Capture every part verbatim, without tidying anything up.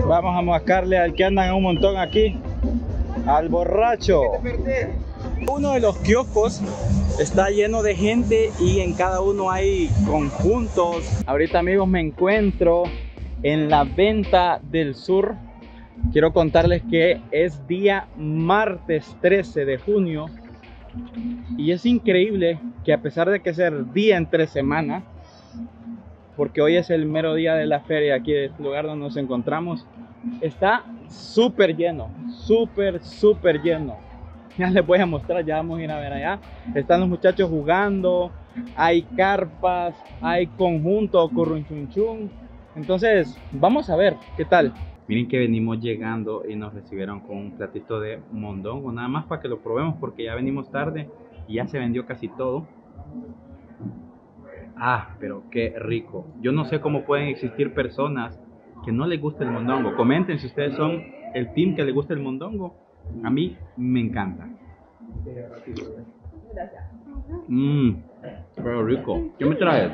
Vamos a marcarle al que andan un montón aquí, al borracho. Uno de los kioscos está lleno de gente y en cada uno hay conjuntos. Ahorita, amigos, me encuentro en la Venta del Sur. Quiero contarles que es día martes trece de junio y es increíble que, a pesar de que ser día entre semana, porque hoy es el mero día de la feria aquí del lugar donde nos encontramos, está súper lleno, súper, súper lleno. Ya les voy a mostrar, ya vamos a ir a ver allá. Están los muchachos jugando, hay carpas, hay conjunto, currunchunchun. Entonces, vamos a ver qué tal. Miren que venimos llegando y nos recibieron con un platito de mondongo, nada más para que lo probemos porque ya venimos tarde y ya se vendió casi todo. Ah, pero qué rico. Yo no sé cómo pueden existir personas que no les gusta el mondongo. Comenten si ustedes son el team que les gusta el mondongo. A mí me encanta. Mmm, pero rico. ¿Qué me traes?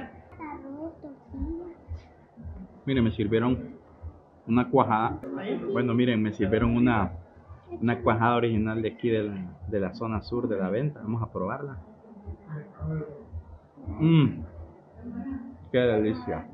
Miren, me sirvieron una cuajada. Bueno, miren, me sirvieron una, una cuajada original de aquí de la, de la zona sur de la Venta. Vamos a probarla. Mmm, qué delicia.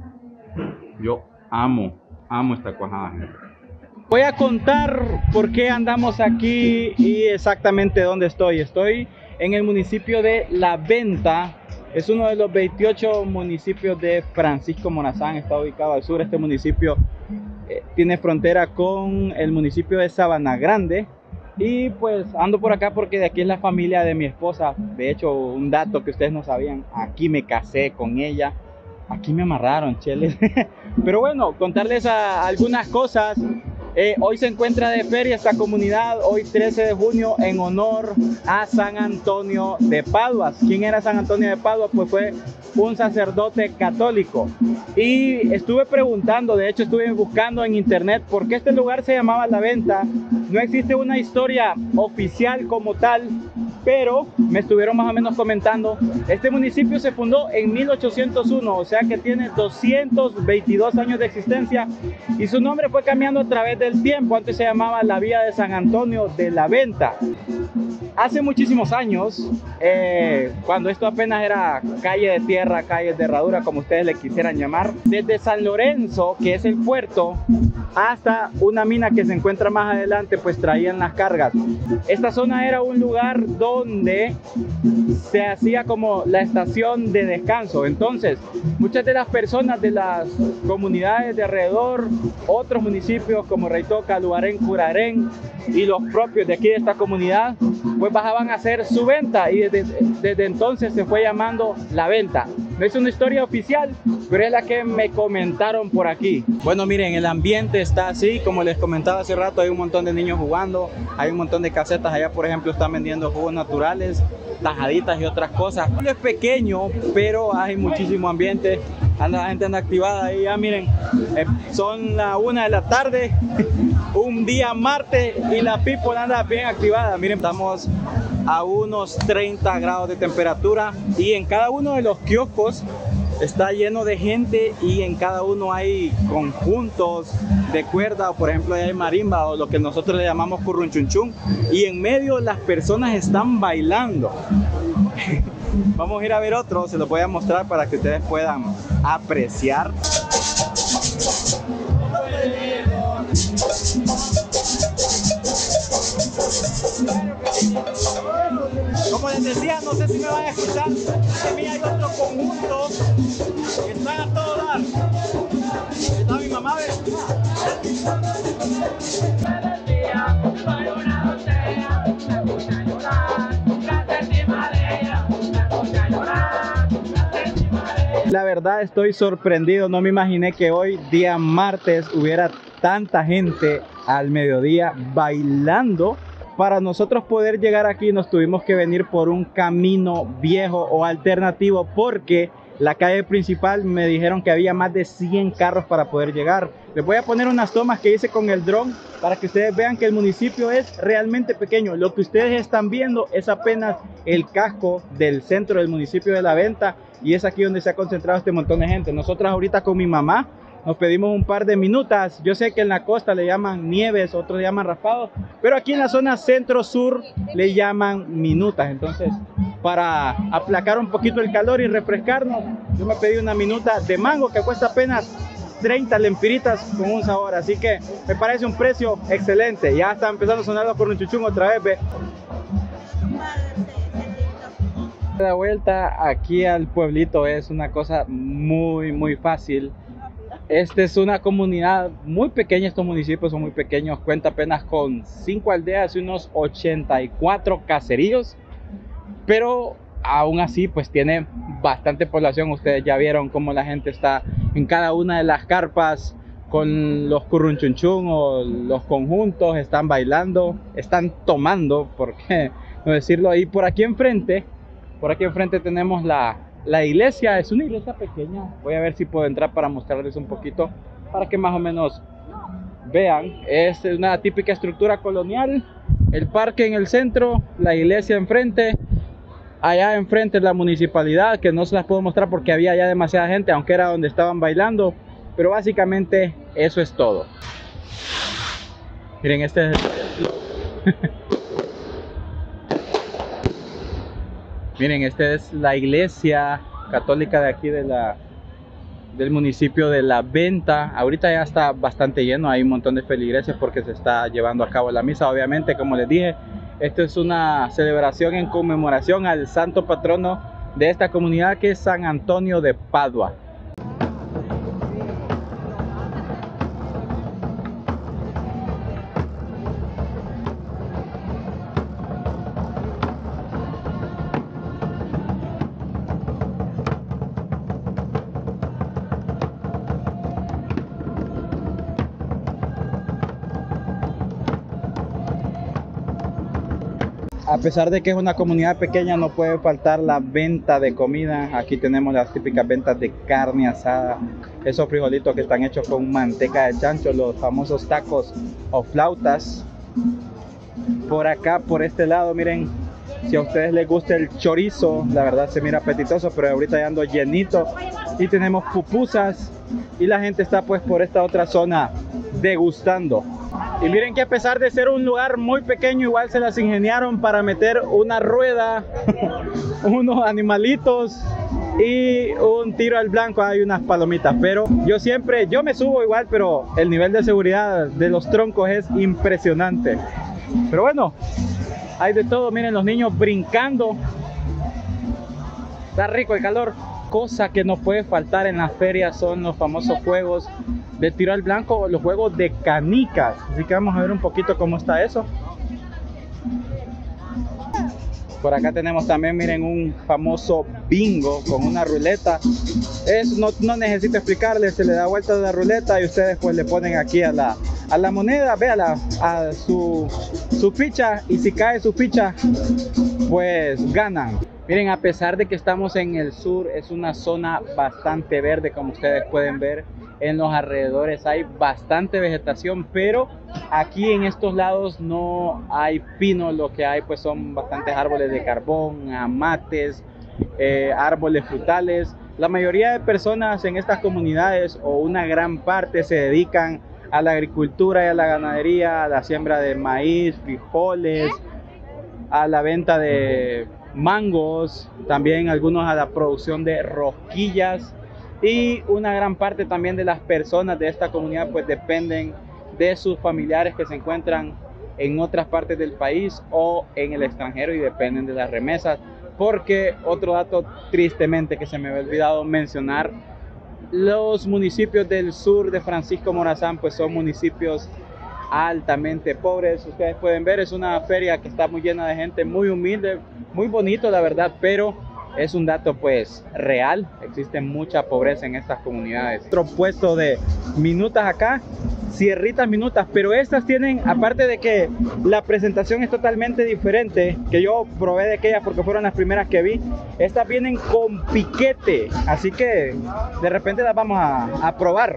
Yo amo, amo esta cuajada, gente. Voy a contar por qué andamos aquí y exactamente dónde estoy. Estoy en el municipio de La Venta. Es uno de los veintiocho municipios de Francisco Morazán. Está ubicado al sur. Este municipio eh, tiene frontera con el municipio de Sabana Grande. Y pues ando por acá porque de aquí es la familia de mi esposa. De hecho, un dato que ustedes no sabían, aquí me casé con ella. Aquí me amarraron, chele. Pero bueno, contarles a, algunas cosas. Eh, hoy se encuentra de feria esta comunidad, hoy trece de junio, en honor a San Antonio de Padua. ¿Quién era San Antonio de Padua? Pues fue un sacerdote católico. Y estuve preguntando, de hecho estuve buscando en internet por qué este lugar se llamaba La Venta. No existe una historia oficial como tal, pero me estuvieron más o menos comentando. Este municipio se fundó en mil ochocientos uno, o sea que tiene doscientos veintidós años de existencia, y su nombre fue cambiando a través del tiempo. Antes se llamaba la Vía de San Antonio de La Venta. Hace muchísimos años, eh, cuando esto apenas era calle de tierra, calle de herradura, como ustedes le quisieran llamar, desde San Lorenzo, que es el puerto, hasta una mina que se encuentra más adelante, pues traían las cargas. Esta zona era un lugar donde se hacía como la estación de descanso. Entonces, muchas de las personas de las comunidades de alrededor, otros municipios como Reitoca, Luarén, Curarén y los propios de aquí de esta comunidad, pues bajaban a hacer su venta, y desde, desde entonces se fue llamando La Venta. No es una historia oficial, pero es la que me comentaron por aquí. Bueno, miren, el ambiente está así, como les comentaba hace rato, hay un montón de niños jugando, hay un montón de casetas. Allá, por ejemplo, están vendiendo jugos naturales, tajaditas y otras cosas. Es pequeño, pero hay muchísimo ambiente. Anda, la gente anda activada ahí. Ya miren, eh, son la una de la tarde, un día martes, y la people anda bien activada. Miren, estamos a unos treinta grados de temperatura y en cada uno de los kioscos está lleno de gente, y en cada uno hay conjuntos de cuerda, o por ejemplo hay marimba, o lo que nosotros le llamamos currunchunchun, y en medio las personas están bailando. Vamos a ir a ver otro, se los voy a mostrar para que ustedes puedan apreciar. Como les decía, no sé si me van a escuchar, en mí hay otro conjunto que están a todo dar. Está mi mamá, ¿ves? La verdad estoy sorprendido, no me imaginé que hoy, día martes, hubiera tanta gente al mediodía bailando. Para nosotros poder llegar aquí nos tuvimos que venir por un camino viejo o alternativo, porque la calle principal me dijeron que había más de cien carros para poder llegar. Les voy a poner unas tomas que hice con el dron para que ustedes vean que el municipio es realmente pequeño. Lo que ustedes están viendo es apenas el casco del centro del municipio de La Venta, y es aquí donde se ha concentrado este montón de gente. Nosotros ahorita con mi mamá nos pedimos un par de minutas. Yo sé que en la costa le llaman nieves, otros le llaman raspados, pero aquí en la zona centro-sur le llaman minutas. Entonces, para aplacar un poquito el calor y refrescarnos, yo me pedí una minuta de mango que cuesta apenas treinta lempiritas con un sabor, así que me parece un precio excelente. Ya está empezando a sonar los corunchuchún otra vez, ve. La vuelta aquí al pueblito es una cosa muy muy fácil. Esta es una comunidad muy pequeña, estos municipios son muy pequeños, cuenta apenas con cinco aldeas y unos ochenta y cuatro caseríos, pero aún así pues tiene bastante población. Ustedes ya vieron cómo la gente está en cada una de las carpas con los currunchunchún o los conjuntos, están bailando, están tomando, por qué no decirlo. Y por aquí enfrente, por aquí enfrente tenemos la, la iglesia. Es una iglesia pequeña, voy a ver si puedo entrar para mostrarles un poquito, para que más o menos vean. Es una típica estructura colonial, el parque en el centro, la iglesia enfrente. Allá enfrente la municipalidad, que no se las puedo mostrar porque había ya demasiada gente, aunque era donde estaban bailando, pero básicamente eso es todo. Miren, este es el... Miren, esta es la iglesia católica de aquí de la, del municipio de La Venta. Ahorita ya está bastante lleno, hay un montón de feligreses porque se está llevando a cabo la misa. Obviamente, como les dije, esto es una celebración en conmemoración al santo patrono de esta comunidad, que es San Antonio de Padua. A pesar de que es una comunidad pequeña, no puede faltar la venta de comida. Aquí tenemos las típicas ventas de carne asada, esos frijolitos que están hechos con manteca de chancho, los famosos tacos o flautas. Por acá, por este lado, miren, si a ustedes les gusta el chorizo, la verdad se mira apetitoso, pero ahorita ya ando llenito. Y tenemos pupusas y la gente está pues por esta otra zona degustando. Y miren que a pesar de ser un lugar muy pequeño, igual se las ingeniaron para meter una rueda, unos animalitos y un tiro al blanco. Hay unas palomitas, pero yo siempre, yo me subo igual, pero el nivel de seguridad de los troncos es impresionante. Pero bueno, hay de todo. Miren los niños brincando. Está rico el calor. Cosa que no puede faltar en las ferias son los famosos juegos de tiro al blanco o los juegos de canicas. Así que vamos a ver un poquito cómo está eso. Por acá tenemos también, miren, un famoso bingo con una ruleta. Es, no, no necesito explicarles, se le da vuelta a la ruleta y ustedes pues le ponen aquí a la, a la moneda, véala, a su, su ficha, y si cae su ficha, pues ganan. Miren, a pesar de que estamos en el sur, es una zona bastante verde, como ustedes pueden ver. En los alrededores hay bastante vegetación, pero aquí en estos lados no hay pino. Lo que hay pues son bastantes árboles de carbón, amates, eh, árboles frutales. La mayoría de personas en estas comunidades, o una gran parte, se dedican a la agricultura y a la ganadería, a la siembra de maíz, frijoles, a la venta de mangos, también algunos a la producción de rosquillas. Y una gran parte también de las personas de esta comunidad pues dependen de sus familiares que se encuentran en otras partes del país o en el extranjero y dependen de las remesas. Porque otro dato tristemente que se me había olvidado mencionar, los municipios del sur de Francisco Morazán pues son municipios altamente pobres. Ustedes pueden ver, es una feria que está muy llena de gente, muy humilde, muy bonito la verdad, pero es un dato pues real. Existe mucha pobreza en estas comunidades. Otro puesto de minutas acá, cierritas minutas, pero estas tienen, aparte de que la presentación es totalmente diferente, que yo probé de aquellas porque fueron las primeras que vi, estas vienen con piquete, así que de repente las vamos a, a probar.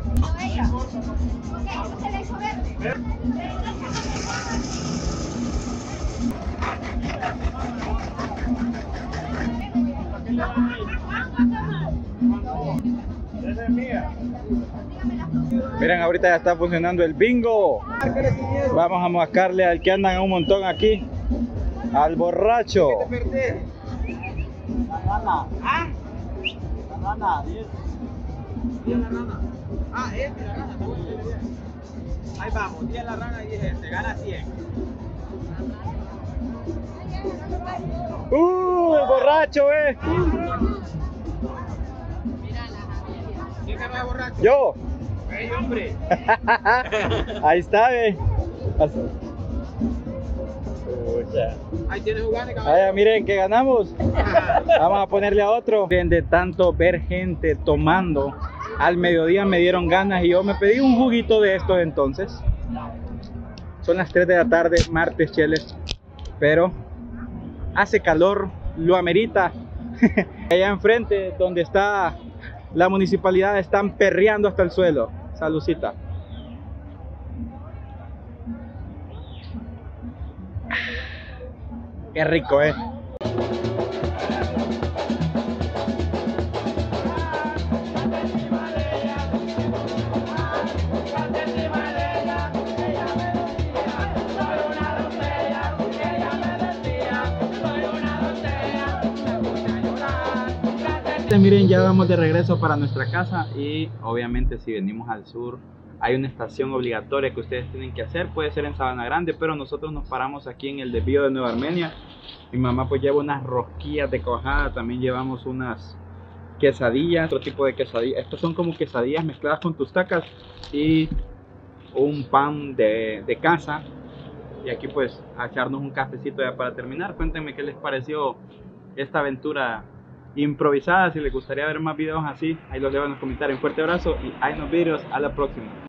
Esa es mía. Miren, ahorita ya está funcionando el bingo. Vamos a marcarle al que andan un montón aquí. Al borracho. La rana. ¿Ah? La rana, diez. diez la rana. Ah, este, la rana. Está bueno, diez, diez. Ahí vamos, diez la rana y diez este. Gana cien. ¡Uh! El borracho, eh. ¿Quién ganó el borracho? Yo. ¡Ey, hombre! Ahí está, eh. Ahí tienes jugando, Vaya, miren que ganamos. Vamos a ponerle a otro. Miren, de tanto ver gente tomando, al mediodía me dieron ganas y yo me pedí un juguito de estos entonces. Son las tres de la tarde, martes, cheles. Pero hace calor, lo amerita. Allá enfrente, donde está la municipalidad, están perreando hasta el suelo. Saludcita. Qué rico, eh. Miren, ya vamos de regreso para nuestra casa y obviamente si venimos al sur hay una estación obligatoria que ustedes tienen que hacer. Puede ser en Sabana Grande, pero nosotros nos paramos aquí en el desvío de Nueva Armenia. Mi mamá pues lleva unas rosquillas de cuajada, también llevamos unas quesadillas, otro tipo de quesadillas. Estas son como quesadillas mezcladas con tustacas y un pan de, de casa. Y aquí pues a echarnos un cafecito ya para terminar. Cuéntenme qué les pareció esta aventura improvisada. Si les gustaría ver más videos así, ahí los dejo en los comentarios. Un fuerte abrazo y hay nos videos. A la próxima.